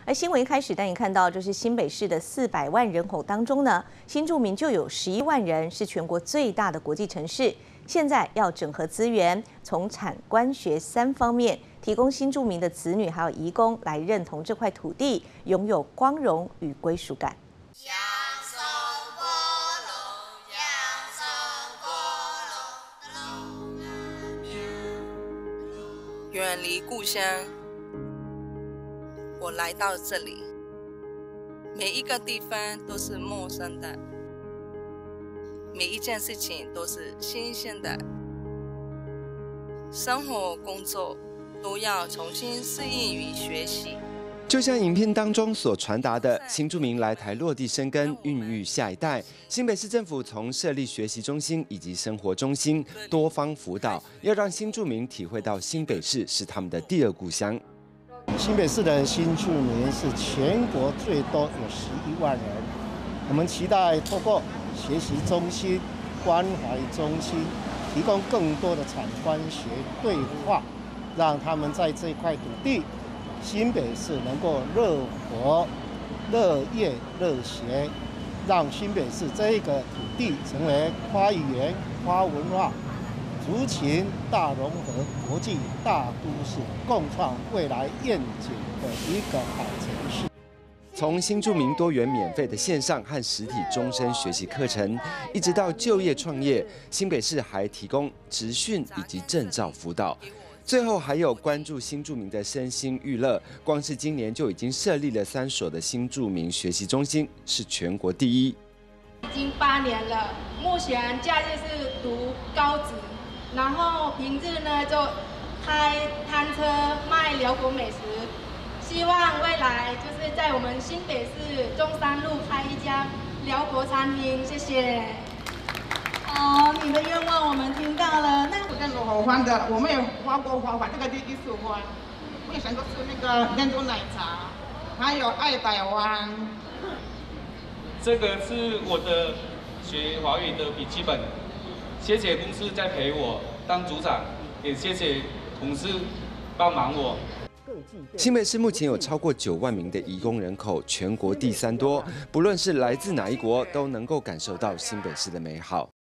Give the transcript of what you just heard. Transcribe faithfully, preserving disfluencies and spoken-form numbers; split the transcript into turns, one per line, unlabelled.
而新闻一开始带你看到，就是新北市的四百万人口当中呢，新住民就有十一万人，是全国最大的国际城市。现在要整合资源，从产官学三方面提供新住民的子女还有移工来认同这块土地，拥有光荣与归属感。
远离故乡，我来到这里，每一个地方都是陌生的，每一件事情都是新鲜的，生活工作都要重新适应与学习。
就像影片当中所传达的，新住民来台落地生根，孕育下一代。新北市政府从设立学习中心以及生活中心，多方辅导，要让新住民体会到新北市是他们的第二故乡。
新北市的新住民是全国最多有十一万人，我们期待透过学习中心、关怀中心，提供更多的产官学对话，让他们在这块土地。 新北市能够乐活、乐业、乐学，让新北市这个土地成为跨语言、跨文化、族群大融合、国际大都市，共创未来愿景的一个好城市。
从新住民多元免费的线上和实体终身学习课程，一直到就业创业，新北市还提供职训以及证照辅导。 最后还有关注新住民的身心娱乐，光是今年就已经设立了三所的新住民学习中心，是全国第一。
已经八年了，目前假日是读高职，然后平日呢就开摊车卖辽国美食，希望未来就是在我们新北市中山路开一家辽国餐厅，谢谢。
哦，你的愿望我们听到了。那
我跟我花的，我们也花过花花，这个第一次花。我也想过吃那个珍珠奶茶，还有爱台湾。
这个是我的学华语的笔记本，谢谢公司在陪我当组长，也谢谢同事帮忙我。
新北市目前有超过九万名的移工人口，全国第三多。不论是来自哪一国，都能够感受到新北市的美好。